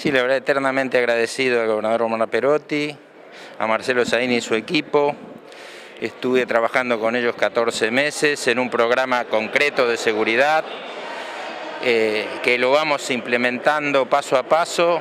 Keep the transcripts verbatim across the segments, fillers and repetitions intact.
Sí, la verdad, eternamente agradecido al gobernador Romano Perotti, a Marcelo Zaini y su equipo. Estuve trabajando con ellos catorce meses en un programa concreto de seguridad eh, que lo vamos implementando paso a paso.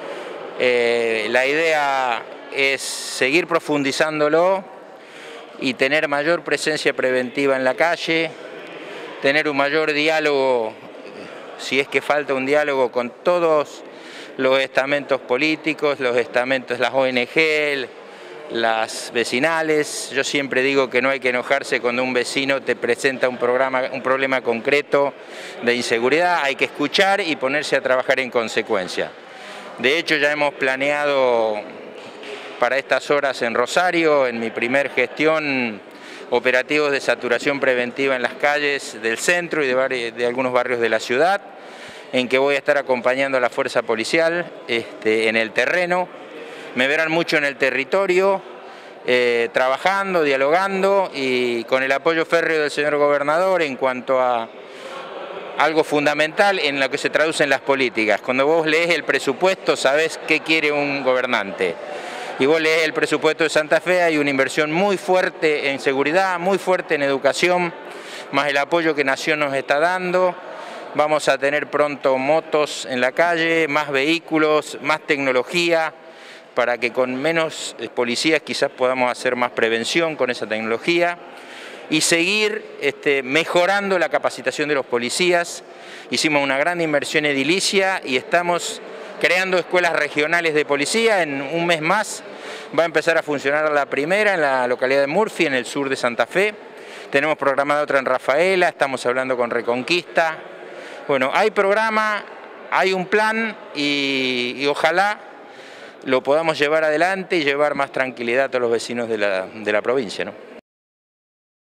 Eh, la idea es seguir profundizándolo y tener mayor presencia preventiva en la calle, tener un mayor diálogo, si es que falta un diálogo, con todos los estamentos políticos, los estamentos, las O N G, las vecinales. Yo siempre digo que no hay que enojarse cuando un vecino te presenta un, programa, un problema concreto de inseguridad, hay que escuchar y ponerse a trabajar en consecuencia. De hecho, ya hemos planeado para estas horas en Rosario, en mi primer gestión, operativos de saturación preventiva en las calles del centro y de, de algunos barrios de la ciudad, en que voy a estar acompañando a la fuerza policial este, en el terreno. Me verán mucho en el territorio, eh, trabajando, dialogando y con el apoyo férreo del señor gobernador en cuanto a algo fundamental en lo que se traduce en las políticas. Cuando vos lees el presupuesto, sabés qué quiere un gobernante. Y vos lees el presupuesto de Santa Fe, hay una inversión muy fuerte en seguridad, muy fuerte en educación, más el apoyo que Nación nos está dando. Vamos a tener pronto motos en la calle, más vehículos, más tecnología, para que con menos policías quizás podamos hacer más prevención con esa tecnología y seguir este, mejorando la capacitación de los policías. Hicimos una gran inversión edilicia y estamos creando escuelas regionales de policía. En un mes más va a empezar a funcionar la primera en la localidad de Murphy, en el sur de Santa Fe. Tenemos programada otra en Rafaela, estamos hablando con Reconquista. Bueno, hay programa, hay un plan y, y ojalá lo podamos llevar adelante y llevar más tranquilidad a todos los vecinos de la, de la provincia, ¿no?